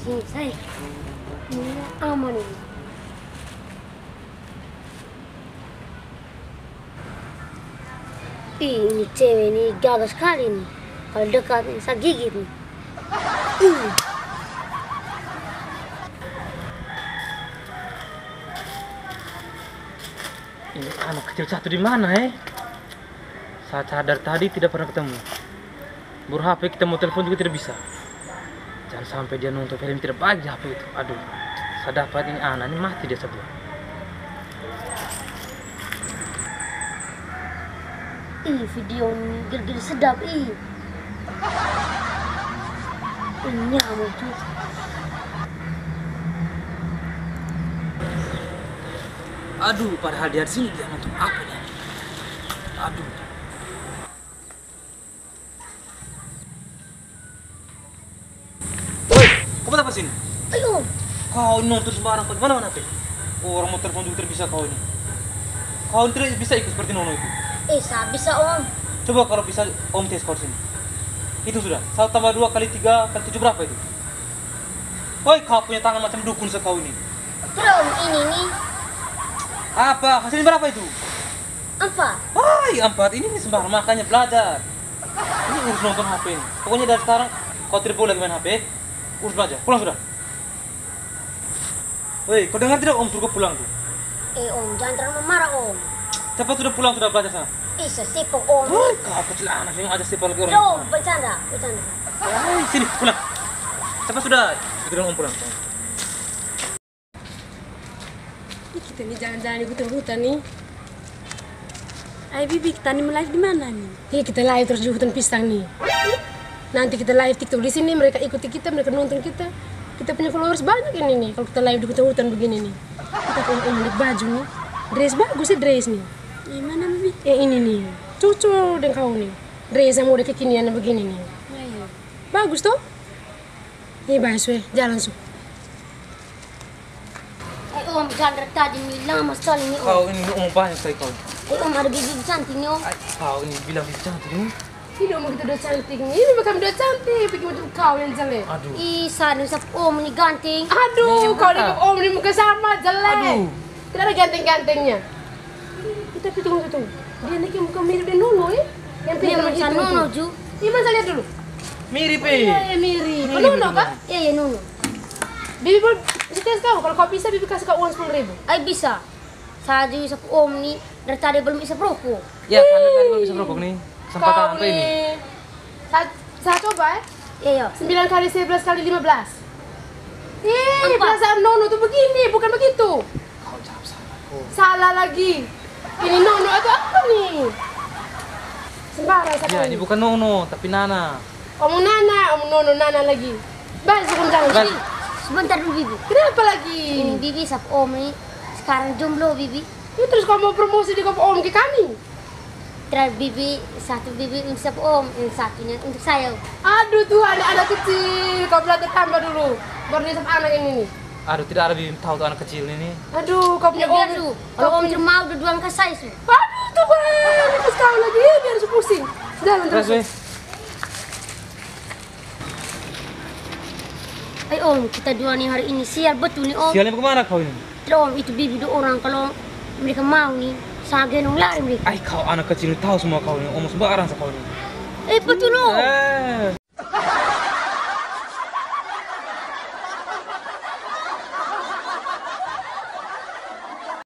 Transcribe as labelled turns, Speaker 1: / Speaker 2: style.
Speaker 1: Sini saya. Ini aman ini. Ini cewek ini gagah sekali nih. Kalau dekat nih, saya gigit nih.
Speaker 2: Ini anak kecil satu di mana Saya sadar tadi tidak pernah ketemu. Baru HP kita mau telepon juga tidak bisa. Jangan sampai dia nonton film tidak baik di HP itu. Aduh, saya dapat ini anak ini mati dia sebelah.
Speaker 1: Video ini gil-gil sedap Ini nyamuk tuh.
Speaker 2: Aduh, padahal dia di sini dia nonton apa nih? Aduh. Woi, kamu apa sini?
Speaker 1: Ayo.
Speaker 2: Kau nonton sembarang di mana-mana teh? Orang mau telepon juga tidak bisa kau ini. Kau tidak bisa ikut seperti Nono itu.
Speaker 1: Saya bisa Om.
Speaker 2: Coba kalau bisa Om tes kau sini. Itu sudah. 1 tambah 2 kali 3 kali 7 berapa itu? Woi, kau punya tangan macam dukun sekau ini.
Speaker 1: Om, ini nih.
Speaker 2: Apa? Hasilnya berapa itu?
Speaker 1: 4.
Speaker 2: Wah, 4. Ini sembarang makanya belajar. Ini urus nonton HP ini. Pokoknya dari sekarang kau tidak boleh main HP. Urus belajar. Pulang sudah. Woi, kau dengar tidak Om suruh pulang tuh?
Speaker 1: Om, jangan terlalu marah Om.
Speaker 2: Cepat sudah pulang sudah belajar sana.
Speaker 1: Sesipok Om.
Speaker 2: Woi, kau kecil anak yang aja sih lagi orang.
Speaker 1: Om, bercanda.
Speaker 2: Woi, sini pulang. Cepat sudah. Ikutin Om pulang.
Speaker 3: Kita nih jalan-jalan di hutan-hutan nih. Ayo Bibi, kita nih live di mana nih? Iya, kita live terus di hutan pisang nih. Nanti kita live TikTok di sini, mereka ikuti kita, mereka nonton kita. Kita punya followers banyak ini nih. Kalau kita live di hutan-hutan begini nih. Kita punya lihat baju nih. Dress bagus sih dress nih. Gimana Bibi? Ini nih. Cocok dengan kau nih. Dress yang udah kekinian begini nih. Ayo. Bagus toh? Iya, bagus weh. Jalan su.
Speaker 1: Om, jangan dari tadi nih, lama sekali nih Om.
Speaker 2: Kau ini Om banyak sekali kau.
Speaker 1: Om, ada bibi cantik nih Om.
Speaker 2: Kau ini bilang bibi cantik ini.
Speaker 3: Ini Om kita udah cantik nih. Ini bukan udah cantik, bikin macam kau yang jelek.
Speaker 2: Aduh.
Speaker 1: Sadar sap Om ini ganteng.
Speaker 3: Aduh, kau dengan Om ini muka sama, jelek.
Speaker 2: Aduh.
Speaker 3: Tidak ada ganteng-gantengnya. Tapi tunggu. Dia nih muka mirip dengan Nono ya? Yang
Speaker 1: Dia
Speaker 3: pintar
Speaker 1: macam
Speaker 3: hitung
Speaker 1: Nono
Speaker 3: tuh.
Speaker 1: Ju.
Speaker 3: Iya, Mas lihat dulu.
Speaker 2: Mirip
Speaker 3: Iya, mirip. Nono kan?
Speaker 1: Iya Nono.
Speaker 3: Bibi boleh tes kau. Kalau kau bisa, Bibi kasih kau uang 10.000.
Speaker 1: Bisa. Saya juga sap Om nih, dari tadi belum bisa merokok.
Speaker 2: Ya, kalian tadi belum bisa merokok nih. Kesempatan
Speaker 3: Kau
Speaker 2: apa ini?
Speaker 3: nih. Saya coba ya.
Speaker 1: Iya.
Speaker 3: 9 kali 11 kali 15. Perasaan Nono tuh begini, bukan begitu.
Speaker 2: Kau jawab salah.
Speaker 3: Salah lagi. Ini Nono atau apa nih? Sembarang
Speaker 2: Ya,
Speaker 3: sekali.
Speaker 2: ini bukan Nono, tapi Nana.
Speaker 3: Om Nana, Om Nono Nana lagi. Baik, sebelum jalan.
Speaker 2: Bas.
Speaker 1: Sebentar dulu Bibi.
Speaker 3: Kenapa lagi?
Speaker 1: Ini Bibi sap Om nih, sekarang jomblo Bibi.
Speaker 3: Ya, terus kau mau promosi di Om ke kami?
Speaker 1: Terakhir Bibi, satu Bibi untuk sap Om, yang satunya untuk saya.
Speaker 3: Aduh Tuhan, anak kecil. Kau belajar tambah dulu. Baru dia sama anak ini nih.
Speaker 2: Aduh, tidak ada bibi tahu tuh anak kecil ini.
Speaker 3: Aduh, kau punya
Speaker 1: Biar
Speaker 3: Om.
Speaker 1: su, kalau Om mau udah duang ke saya su.
Speaker 3: Aduh Tuhan, terus kau lagi biar su pusing. Jalan
Speaker 2: Terus,
Speaker 3: terus.
Speaker 1: Om, kita dua nih hari ini sial betul nih Om.
Speaker 2: Sialnya kemana kau ini?
Speaker 1: Tidak Om, itu Bibi dua orang kalau mereka mau nih, saya gendong lari mereka.
Speaker 2: Kau anak kecil ini tahu semua kau ini. Omong sembarang kau ini.
Speaker 1: Betul Om.